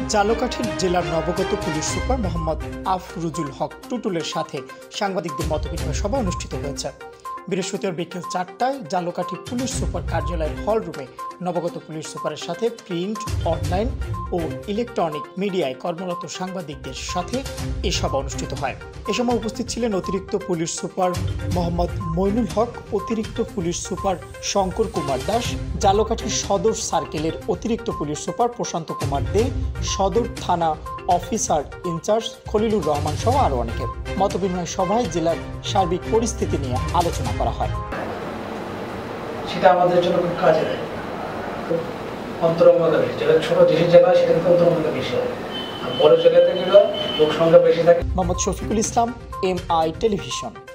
জালকাঠির জেলার নবগত police super Mohammad Afruzul Haque টুটুলের সাথে সাংবাদিকদের মতবিনিময় সভা অনুষ্ঠিত হয়েছে। বৃহস্পতিবার বিকেল ৪টায় জালকাঠি পুলিশ সুপার কার্যালয়ের হল রুমে নবগত পুলিশ সুপারের সাথে প্রিন্ট, অনলাইন ও ইলেকট্রনিক মিডিয়ায় কর্মরত সাংবাদিকদের সাথে এ সভা অনুষ্ঠিত হয়। এ সময় উপস্থিত ছিলেন অতিরিক্ত পুলিশ সুপার মোহাম্মদ মইনুল হক, অতিরিক্ত পুলিশ সুপার শঙ্কর কুমার দাস, জালকাঠি সদর সার্কেলের অতিরিক্ত পুলিশ সুপার প্রশান্ত কুমার দে, সদর থানা অফিসার ইনচার্জ খলিলুর রহমান সহ আরও অনেকে। মতবিনিময় সভায় জেলার সার্বিক পরিস্থিতি নিয়ে আলোচনা করা হয়। সেটা আমাদের জন্য খুব কাজে দেয়, খুব অন্তরঙ্গতা বেশি। যেটা ছোট দেশের জায়গা সেটা কিন্তু অন্তরঙ্গতা বেশি হয়, আর বড় জায়গাতে গেলেও লোক সংখ্যা বেশি থাকে। Mohammad Shafiqul Islam, MI television.